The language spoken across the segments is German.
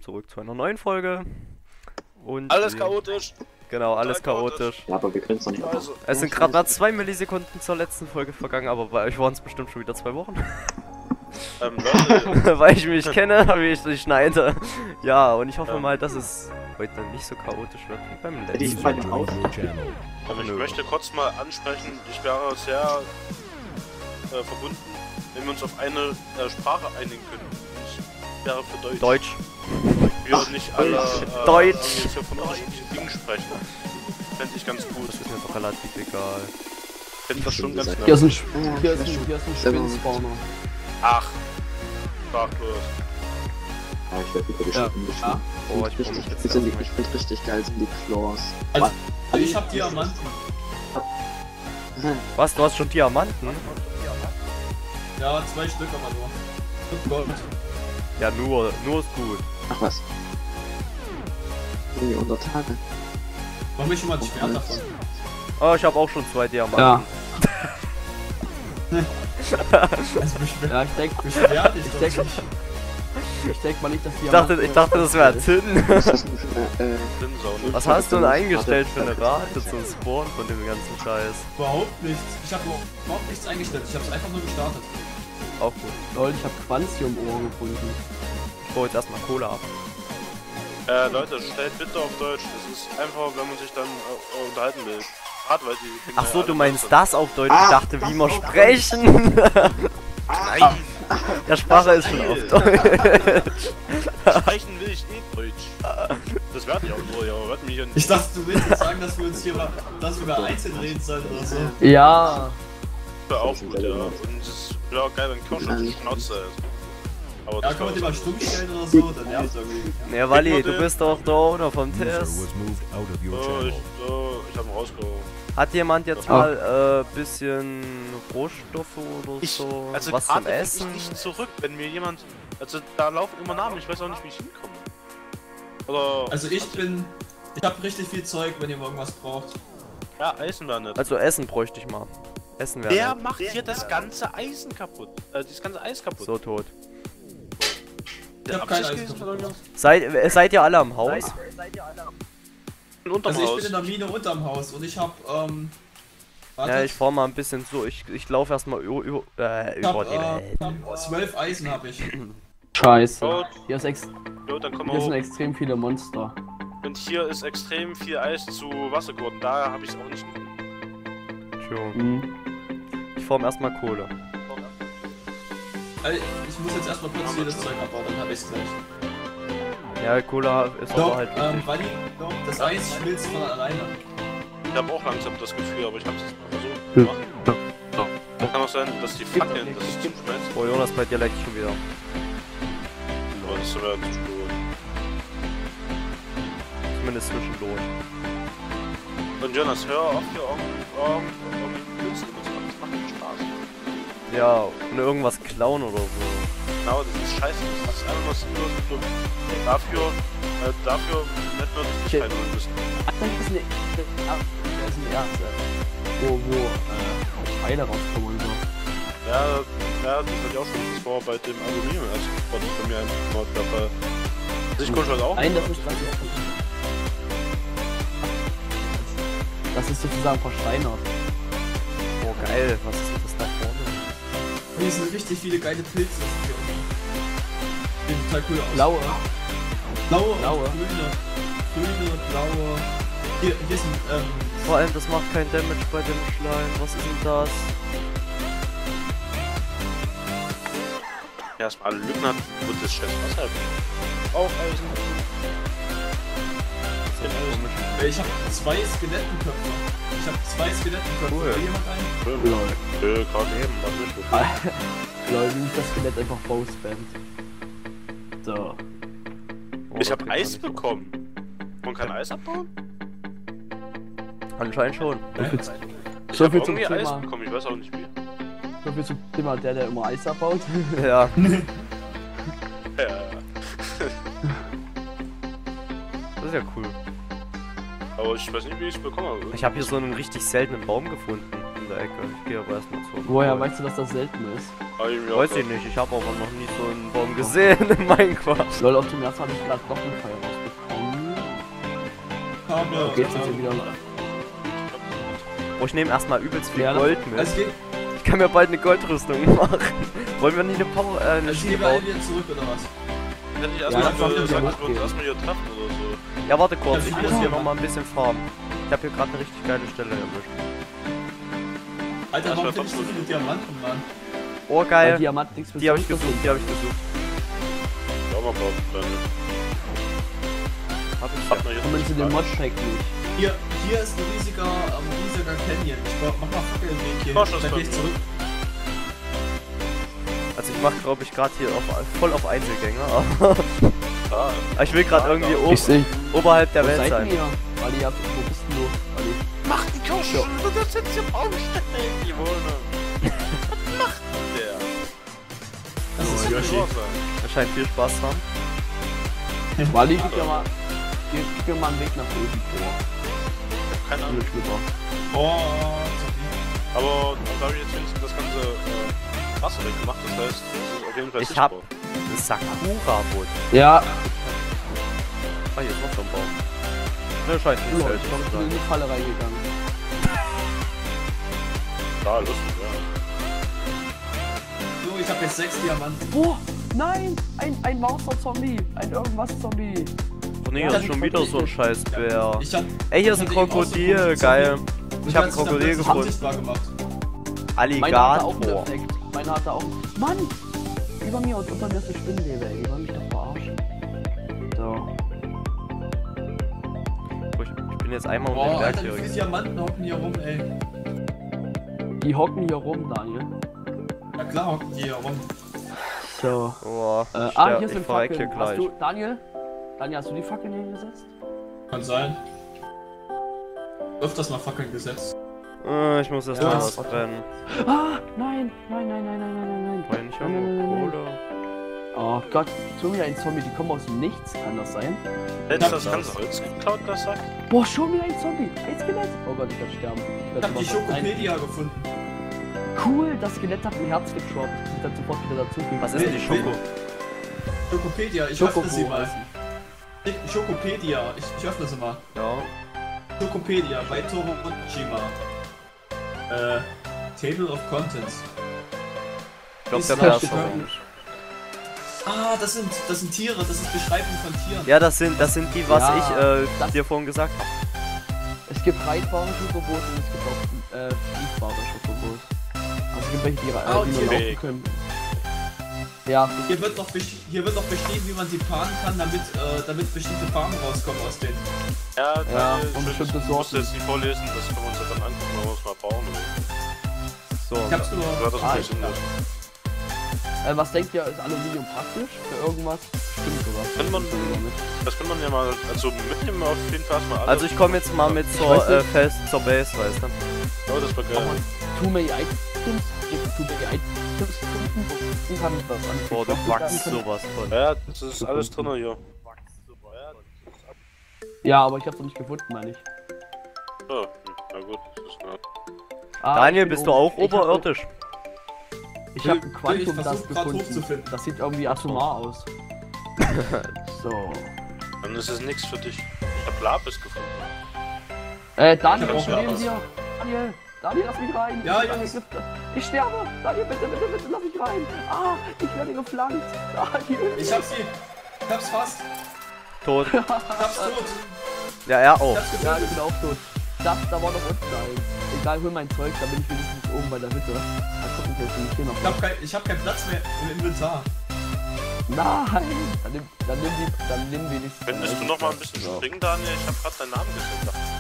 zurück zu einer neuen Folge. Und alles chaotisch. Genau, alles chaotisch. Ja, aber wir können es doch nicht. Also, Es sind gerade mal 2 Millisekunden zur letzten Folge vergangen, aber bei euch waren es bestimmt schon wieder 2 Wochen. Leute, Weil ich mich kenne, wie ich die schneide. Ja, und ich hoffe mal, dass es heute nicht so chaotisch wird wie beim Ich letzten bei dem Haus. ich möchte kurz mal ansprechen, ich wäre sehr verbunden, wenn wir uns auf eine Sprache einigen können. Ich wäre für Deutsch. Deutsch. Wir nicht alle Deutsch. jetzt hier von unterschiedlichen Dingen sprechen. Fände ich ganz gut. Das ist mir doch relativ egal. Fände ich das schon ganz Hier ist nett. ein Spinnspawner. Ach, sprachlos. Ja, ich werde wieder geschnitten. Ja. Oh, ich bin Ich finde richtig geil, sind die Floors. Also ich hab Diamanten. Was, du hast schon Diamanten? Ja, 2 Stück aber nur. Und Gold. Ja, nur ist gut. Ach was. Irgendwie unter Tage. Mach mich schon mal ein Schwert davon. Oh, ich habe auch schon 2 Diamanten. Ja. Also Ja, ich denk mal nicht, dass die Ich dachte, das wäre Zinn. Was ist das denn für eine, Sinnsaune. Was hast du denn eingestellt für eine Rate zum Spawn von dem ganzen Scheiß? überhaupt nichts. Ich habe überhaupt nichts eingestellt. Ich habe es einfach nur gestartet. Auch gut. Lol, ich hab Quantium-Ohr gefunden. Ich hol jetzt erstmal Cola ab. Leute, stellt bitte auf Deutsch. Das ist einfach, wenn man sich dann unterhalten will. Gerade weil die Kinder Ach so, ja du alle meinst sind. das auf Deutsch? Ich dachte, wie wir sprechen. Nein! Der Sprache ist schon auf Deutsch. Sprechen will ich eh Deutsch. Das werde ich auch nur, ja. Werd mich ja nicht. Ich dachte, du willst jetzt sagen, dass wir uns hier mal, dass wir einzeln reden sollen oder so. Ja. Das auch gut, ja. Und es wäre auch geil, wenn Kirsch auf die Schnauze ist. Aber Ja, das kann man die war mal stumm stellen oder so, dann nervt's irgendwie. Ja, Wally, du bist doch der Owner vom Test. ich hab ihn rausgehauen. Hat jemand jetzt mal bisschen Rohstoffe oder so? Also was zum gerade bin Essen? ich nicht zurück, wenn mir jemand... Also da laufen immer Namen, ich weiß auch nicht, wie ich hinkomme. Oder... Also ich hab richtig viel Zeug, wenn ihr irgendwas braucht. Ja, Eisen da nicht. Also Essen bräuchte ich mal. Essen wäre Wer nett. macht hier das ganze Eisen kaputt? Das ganze Eis kaputt. So tot. Ich hab kein Eisen kaputt. Seid ihr alle am Haus? Unterm Also ich Haus. bin in der Mine unterm Haus und ich hab, Ja, ich fahr mal ein bisschen so. Ich laufe erstmal über die Welt. 12 Eisen hab ich. Scheiße. Gut. Hier, Jo, dann kommen hier wir sind hoch. extrem viele Monster. Und hier ist extrem viel Eis zu Wasser geworden. Da habe ich es auch nicht. Mhm. Ich form erstmal Kohle. Ich muss jetzt erstmal kurz hier das Zeug abbauen, dann hab ich's gleich. Ja, Kohle ist aber Doch, halt wichtig. Buddy, das Eis schmilzt von alleine. Ich habe auch langsam das Gefühl, aber ich habe es jetzt mal versucht zu machen. Kann auch sein, dass die Fackeln, dass es zum Schmelzen. Oh Jonas, bei dir leckt schon wieder. Aber das wäre zu spät. Zumindest zwischendurch. Und Jonas, hör auf hier irgendwie Künstler zu machen. Das macht keinen Spaß. Ja, und irgendwas klauen oder so. Genau, das ist scheiße. Das ist einfach nur dafür hätten wir das nicht reinholen müssen. Ach, das ist eine Erze. Wo Pfeile rauskommen und so. Ja, das hatte ich auch schon vor bei dem Aluminium. Also war das bei mir einfach mal der Fall. Also ich konnte halt auch. Nein, das ist sozusagen versteinert. Oh geil, was ist denn das da vorne? Hier sind richtig viele geile Pilze. Hier unten. Sieht total cool aus. Blaue. Blaue, Blaue. grüne, blaue. Hier sind, Vor allem, das macht kein Damage bei dem Schleim. Was ist denn das? Erstmal alle Lücken hat, wird das scheiß Wasser. Auch Eisen. ich hab 2 Skelettenköpfe. Cool. Will jemand einen? Nö, gerade eben. Lol, wie mich das Skelett einfach bowspammt. So. Oh, Ich da hab kriegt man Eis nicht bekommen. Man kann Eis abbauen? so. Anscheinend schon. Ich So hab viel zum irgendwie Eis Thema. bekommen, ich weiß auch nicht wie. So viel zum Thema, der immer Eis abbaut. Ja. Ja. Das ist ja cool. Aber ich weiß nicht, wie ich es bekommen habe. Ich habe hier so einen richtig seltenen Baum gefunden. in der Ecke. Ich gehe aber erstmal zu. Woher weißt du, dass das selten ist? Weiß ich nicht, ich habe aber noch nie so einen Baum gesehen in Minecraft. Lol, auf dem Erst habe ich gerade Doppelfeuer rausbekommen. Aber Geht's jetzt hier wieder? Oh, ich nehme erstmal übelst viel Ja, Gold mit. es geht. Ich kann mir bald eine Goldrüstung machen. Wollen wir nicht eine Power, eine Also Schiene gehen wir alle bauen? wieder zurück oder was? Wenn ich Ja, erstmal das macht gesagt, ja wir hochgehen. würden erstmal hier treffen oder so. Ja, warte kurz, ich Ja, muss Alter. hier noch mal ein bisschen farmen. Ich habe hier gerade eine richtig geile Stelle erwischt. Alter, Das warum wär finde ich so trotzdem viele Diamanten, Mann? Oh, Weil geil. Diamant nichts Die habe ich Besonderes gesucht, die habe ich gesucht. Ja, mal bauen. Dann Hab ich hat ja. man jetzt Kommen zu dem Mod-Pack nicht. Hier ist ein riesiger Canyon. Mach mal Fackelweg hier. Mach das Dann mal. geh ich zurück. Also ich mache, glaube ich, gerade hier voll auf Einzelgänger. Aber Ah, ich will gerade irgendwie Ich sehe. oberhalb der Wo Welt seid sein. ihr? Ali, wo bist denn du? Ali. mach die Kirche und du darfst jetzt hier Baumstelle in die Wohnung. Was macht der? Das ist Yoshi. Yoshi. Er scheint viel Spaß zu haben. Wally, gib mir mal einen Weg nach oben vor. Keine Ahnung. Viel Schlüpper. Oh, Aber da habe ich jetzt wenigstens das ganze Wasser weggemacht. Das heißt, das ist auf jeden Fall Ich hab sichtbar. das Sakura-Boot. Ja, Ah, hier ist noch so ein Baum. Ne, scheint nicht Leute, selten ich zu bin in sein. die Falle reingegangen. Ja, lustig, ja. so, ich hab jetzt 6 Diamanten. Boah, nein! Ein Monster-Zombie! Ein Irgendwas-Zombie! Oh nee, Ja, das ist die schon wieder so ein Scheißbär. Ich hab. Ey, hier ist ein ich hab den Krokodil, rausgefunden, geil. Zombie. Ich hab ein Und dann Krokodil plötzlich gefunden. unsichtbar gemacht. Meiner hatte auch einen Alligator. Effekt. Meiner hatte auch. Mann! Über mir und unter mir ist eine Spinnenleber, ey. Die wollen mich doch verarschen. So. Oh, ich bin jetzt einmal um den Boah, Berg Alter, hier. wie viele Diamanten hocken hier rum, ey. Die hocken hier rum, Daniel. Na klar hocken die hier rum. So. Oh, Hier ich sind verreck hier Fackeln. gleich. Hast du, Daniel? Daniel, hast du die Fackeln hier gesetzt? Kann sein. Öfters mal Fackeln gesetzt. Ich muss erst Ja, mal das was brennen. Ah, nein, nein, nein, nein, nein, nein, nein, nein. Weil ich habe Nein, nein, nur nein, nein. Kohle. Oh Gott, schon wieder ein Zombie, die kommen aus dem Nichts, kann das sein? Hättest du das ganze Holz geklaut, das sagt? Boah, schon wieder ein Zombie, ein Skelett! Oh Gott, ich werde sterben. Ich hab die Schokopedia gefunden. Cool, das Skelett hat ein Herz gedroppt. Ich dann sofort wieder dazu. Was ist denn die Schoko? Schokopedia, ich Schokobo öffne sie mal. heißen. Schokopedia, ich öffne sie mal. Ja. Schokopedia bei Torojima. Table of Contents. Ich glaube, Ist der das Bär ist schön? orange. Ah, das sind Tiere, das ist Beschreibung von Tieren. Ja, das sind die, was Ja, ich das- dir vorhin gesagt habe. Es gibt reitbare Schokobos und es gibt auch fliehbare Schokobos. Also es gibt welche, die Ah, die nur okay. laufen können. Ja, Hier wird noch beschrieben, wie man sie paaren kann, damit bestimmte Farben rauskommen aus denen. Ja, Ja, ich und bestimmte musste Sorten. jetzt nicht vorlesen, das können wir uns ja dann angucken, wenn wir uns mal bauen. So. Ich hab's nur. Du hattest Ah, ein bisschen mit. was denkt ihr, ist Aluminium praktisch für irgendwas? Stimmt sowas. Kann man- Das kann man ja mal also mitnehmen, auf jeden Fall erstmal alle. Also ich komme jetzt mal mit zur weiß nicht. zur Base, weißt du? Oh, das war geil. Too many items, too many items finden, dann kann ich was anfangen. Boah, du wachst sowas von. Ja, das ist alles drin hier. Ja, aber ich hab's noch nicht gefunden, meine ich. Oh, na gut, das ist klar. Daniel, ich bin bist du oben. auch Ich hab- oberirdisch? Ich habe Ich ein Quantum versuch das grad gefunden. hochzufinden. Das sieht irgendwie atomar aus. So. Dann ist es nichts für dich. Ich hab Lapis gefunden. Daniel, Ich was hab auch nehmen wir? Daniel, lass mich rein. Ja, ich, Jungs. ich sterbe. Daniel, bitte, lass mich rein. Ah, ich werde geflankt. Daniel. Ich hab's fast. Tot. Ich hab's tot. Ja, er auch. Ich hab's Ja, ich getötet. bin auch tot. Da war noch unten eins. Egal, hol mein Zeug, da bin ich wenigstens oben bei der Hütte. Mal gucken, vielleicht bin ich hier noch. Ich hab keinen Platz mehr im Inventar. Nein! Dann nimm wenigstens. Könntest du noch mal ein bisschen springen, Daniel? Ich hab grad deinen Namen gesehen.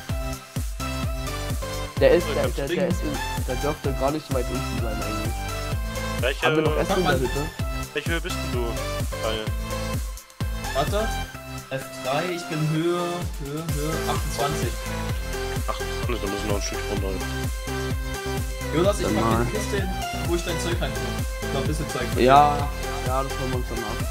Der dürfte gar nicht so weit unten sein eigentlich. Haben wir noch Welche, Essen in der Hütte? welche Höhe bist denn du, Daniel? Warte. F3, ich bin Höhe 28. Ach, da müssen wir noch ein Stück runter. Jonas, ich Dann pack mal. dir die Kiste hin, wo ich dein Zeug rein tue. Noch ein bisschen Zeug. Ja, das wollen wir uns dann ab.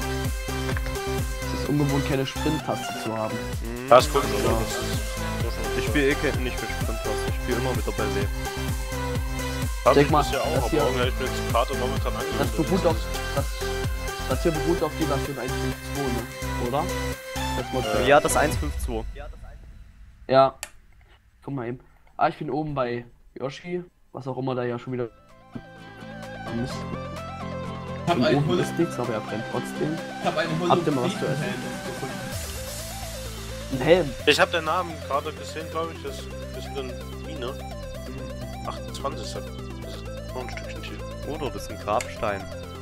Es ist ungewohnt, keine Sprint-Taste zu haben. Mhm. Ja, ist cool, oder? Ja. Das ist schon Ich spiele nicht mit Sprinters, ich spiele immer mit der Belle. Denk mal, ja auch, das aber hier- irgendwie hab ich mir jetzt die Karte momentan angeguckt. Das hier beruht auf die Version 1.5.2, ne? Oder? Das Mod Ja, das 1.5.2. Ja. Guck mal eben. Ah, ich bin oben bei Yoshi. Was auch immer da ja schon wieder. Mist. Ich hab Und einen oben ist nichts, aber er brennt trotzdem. Habt ihr mal was zu essen? gefunden. Ein Helm. Ich hab den Namen gerade gesehen, glaube ich. Das ist eine Mine. 28 ist das. Das ist noch ein Stückchen tief. Oder das ist ein Grabstein.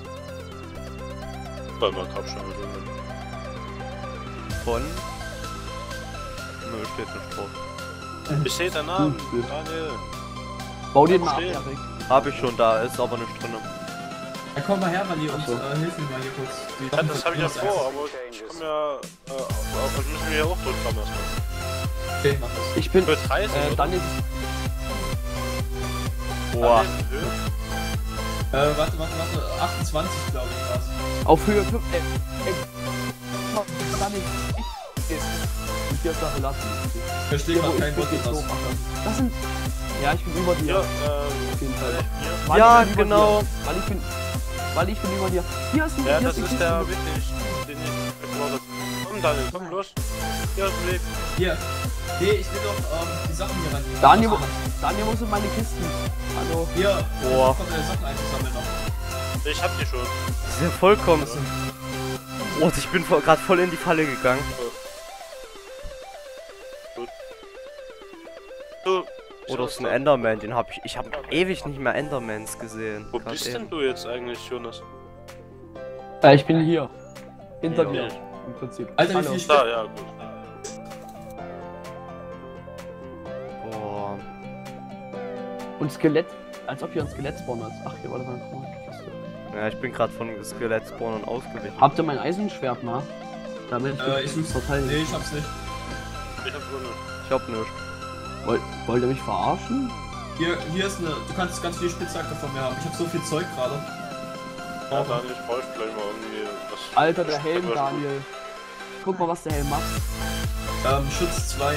Weil mal Grabsteine drin. Von... Nö, steht nicht drauf. Ich sehe den Namen. Gut. Daniel. Bau den mal ab, Stehen. Erik. Hab ich schon, da ist aber nicht drin. Ja, komm mal her, Manni, und Ach so. hilf mir mal hier kurz. Die Ja, das habe ich ja vor, aber ich komm ja. Das müssen wir ja auch durchkommen erstmal. Okay, mach das. Ich bin. Für 30 oder? Dann ist. Boah. Warte. 28, glaube ich, war's. Auf Höhe 5. Dann nicht. Und hier ist da verlassen. Ich verstehe Hier, gerade wo kein ich Wort bin, geht's was. hoch. Das sind. Ja, ich bin über dir. Ja, Auf jeden Fall. hier. Mann, Ja, ich bin über genau. dir. Weil ich bin über dir. Hier ist ein Ja, hier das ein ist Kiste. der wirklich, den ich erwartet. Komm Daniel, komm los. Hier ist ein Weg. Hier. Nee, ich will doch die Sachen hier rangehen. Daniel, Daniel, wo sind meine Kisten? Hallo. Hier, Boah. kommt deine Sachen einzusammeln noch. Ich hab die schon. Das ist ja vollkommen... Oh, ich bin gerade voll in die Falle gegangen. Du, Oder ist ein Enderman, den hab ich... Ich hab ewig nicht mehr Endermans gesehen. Wo Grad bist eben. denn du jetzt eigentlich, Jonas? Ich bin hier. Hinter Ja. dir. Im Prinzip. Alter, wie Hallo. viel Stück? Da, ja, gut. Boah. Und Skelett. Als ob hier ein Skelett-Spawn ist. Ach, hier war das eine Kiste. Ja, ich bin gerade von Skelett-Spawnern ausgewichen. Habt ihr mein Eisenschwert mal? Damit Ich such's. verteilen. Nee, ich hab's nicht. Ich hab so eine. Ich hab nichts. Wollt ihr mich verarschen? Hier ist eine. Du kannst ganz viel Spitzhacke von mir haben. Ich hab so viel Zeug gerade. Ja, Daniel, ich bräuchte gleich mal irgendwie was. Alter, der Helm, Daniel. Guck mal, was der Helm macht. Schutz 2.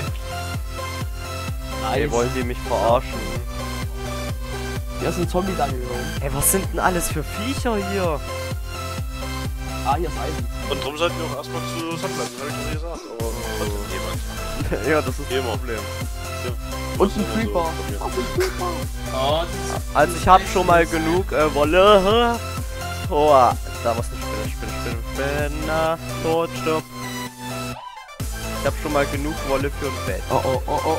Ey, wollen die mich verarschen? Hier ist ein Zombie, Daniel. Ey, was sind denn alles für Viecher hier? Ah, hier ist Eisen. Und drum sollten wir auch erstmal zusammenbleiben, das hab ich schon gesagt. Aber trotzdem jemand. Ja, das ist das Immer. Problem. Und ein immer so Creeper. von mir. Ach, ein Creeper. Oh, das ist Also ich hab schon mal genug Wolle. Oh, da was eine Spinne. Tot, stopp. Ich hab schon mal genug Wolle für ein Bett. Oh.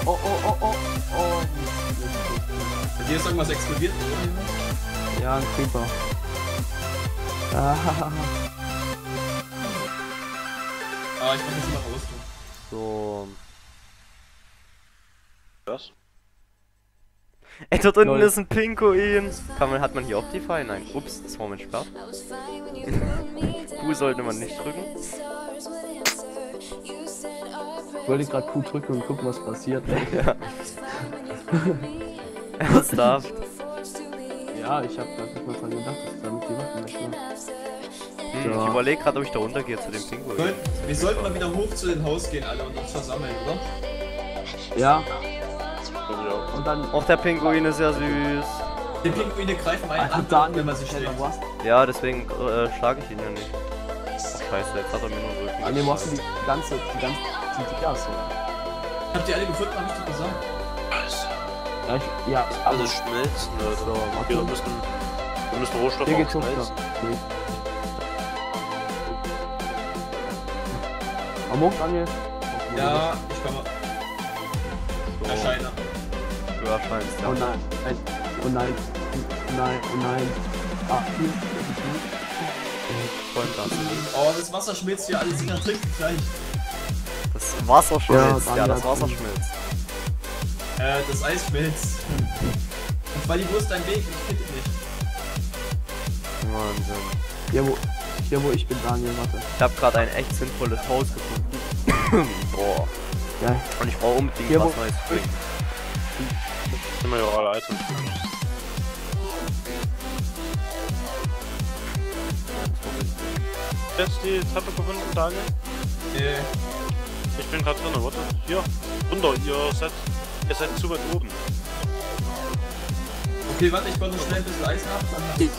bei dir ist irgendwas explodiert, oder? Ja, ein Creeper. Ah, Ich mach jetzt mal raus. So. Was? Ey, dort unten Lol. ist ein Pinguin. Hat man hier Optify? Nein. Ups, das war mein Sperr. Q sollte man nicht drücken. ich wollte gerade Q drücken und gucken, was passiert. Ernsthaft. Ja, ich hab grad nicht mal dran gedacht, dass damit die Waffen wegschlagen. Ich überlege gerade, ob ich da runtergehe zu dem Pinguin. Wir sollten mal wieder hoch zu dem Haus gehen, alle, und uns versammeln, oder? Ja, Ja. und dann. Auch der Pinguin ist ja süß. Die Pinguine greifen einen an, Daniel, wenn man sie schlägt. wo hast Ja, deswegen schlage ich ihn ja nicht. Oh, scheiße, jetzt hat er mir nur den Rücken. Daniel, wo hast du die ganze Gas? Habt ihr alle gefunden, hab ich doch gesagt. Ja, also Alles schmelzen, Leute. So, warte. Wir müssen Rohstoffe hier geht's auch hoch. schmelzen. Nee. Am Hoch, Daniel? Ja, ich komme. Erscheine. Du erscheinst, Oh ja. nein, oh nein, oh nein. Ah, hier. Voll das. Oh, das Wasser schmilzt hier alles, jeder trinkt gleich. Das Wasser schmilzt, Daniel ja, das hat- Wasser schmilzt. Das Eis schmilzt. Und weil wo ist dein Weg? Ich finde ihn nicht. Wahnsinn. Hier wo ich bin, Daniel, warte. Ich habe gerade ein echt sinnvolles Haus gefunden. Boah. Ja, Und ich brauche unbedingt Hier, was wo- Neues bringen. Sind wir ja alle Items. Jetzt die Treppe gefunden, Daniel? Nee. Ich bin gerade drin, warte. Hier, runter, ihr seid zu weit oben. Okay, warte, ich baue noch schnell ein bisschen Eis nach.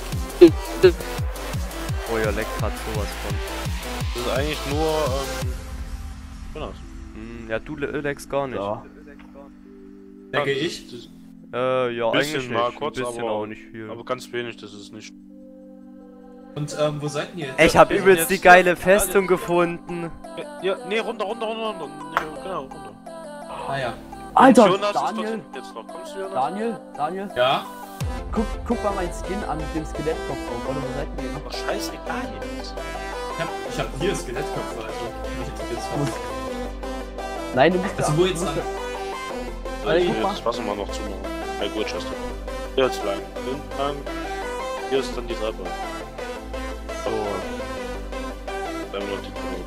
Oh, ihr leckt grad sowas von. Das ist eigentlich nur, genau. Ja, du leckst gar nicht. Ja. Denke ich. Ja, Bisschen eigentlich mal nicht. kurz, ein bisschen, aber- aber nicht viel. Aber ganz wenig, das ist nicht. Und wo seid ihr jetzt? Ich hab wir sind übelst die jetzt- geile Festung gefunden. Ja, nee, runter. Nee, genau, runter. Ah ja. Alter, Jonas ist Daniel, dort hinten jetzt noch. Kommst du, Jonas? Daniel, Ja? guck mal mein Skin an mit dem Skelettkopf auf, oder wo seid ihr? Aber scheißegal jetzt. Ich hab hier Skelettköpfe, also mich interessiert Muss- Nein, du musst Also wo jetzt lang? Alter, Hier guck mal. das Wasser mal noch zumachen. Ja gut, Chester. Hier jetzt lang. Lang. Hier ist dann die Treppe. So. Dann noch die Treppe.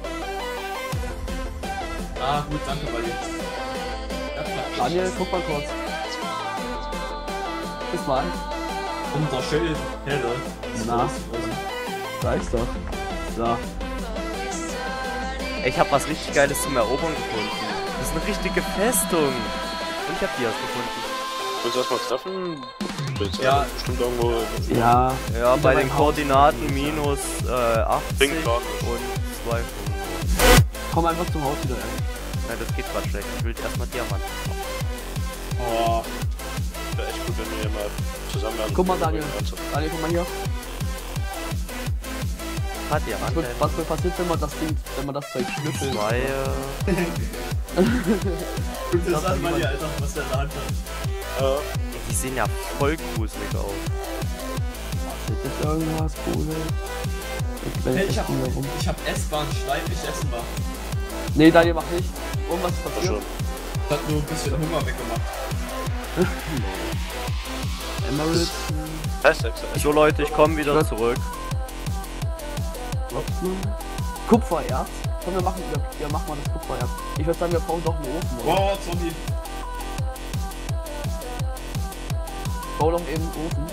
Ah, gut, danke, weil jetzt. Ja, klar. Daniel, guck mal kurz. Bis mal an. Unser Schild, helle. Na. Sag's doch. So. Ich hab was richtig Geiles zum Erobern gefunden. Das ist eine richtige Festung. Und ich hab die erst gefunden. Willst du erstmal treffen? Ja. Bestimmt irgendwo. Ja. Ja, bei meinem den Haus. Koordinaten minus 80 Pinkplan. und 2. Komm einfach zum Haus wieder rein. Nein, das geht grad schlecht. Ich will erstmal Diamanten. Oh. Wäre echt gut, wenn wir hier mal zusammen werden. Guck mal, Daniel, guck mal hier. Hat Diamanten. Was wird passiert, wenn man das Ding, wenn man das Zeug schnüffelt? 2. Guck das an, Mann, Alter, was der in der Hand hat. Die sehen ja voll gruselig aus. Ist das irgendwas Cooles? Hey, ich hab essbaren Schleim, ich essen mal. Nee, Daniel, mach nicht. Irgendwas ist Ja, passiert. schon. Das hat nur ein bisschen Hunger weggemacht. Emerald. Heißt extra. So Leute, ich komme wieder zurück. Kupfererz. Komm, wir machen mal das Kupfererz. Ich würde sagen, wir brauchen doch einen Ofen. Oder? Boah, Zombie. Bau doch eben einen Ofen.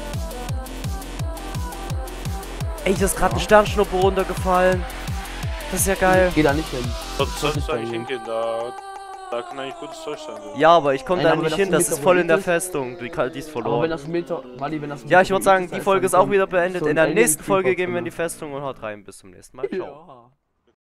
Ey, da ist gerade ein Sternschnuppe runtergefallen. Das ist ja geil. Geh da nicht hin. Dort solltest du nicht eigentlich bei hingehen, da kann eigentlich gutes Zeug sein. So. Ja, aber ich komme Nein, da aber nicht wenn hin. das Das ein ist voll in der Meteorit Festung. Die ist Aber wenn verloren. das ein Meter, Wally, wenn das ein Ja, ich würde Meteorit sagen, ist, die dann Folge ist so auch ein- wieder beendet. so ein In der Alien nächsten Folge Creeper gehen wir in die drin. Festung und haut rein. Bis zum nächsten Mal. Ciao. Ja.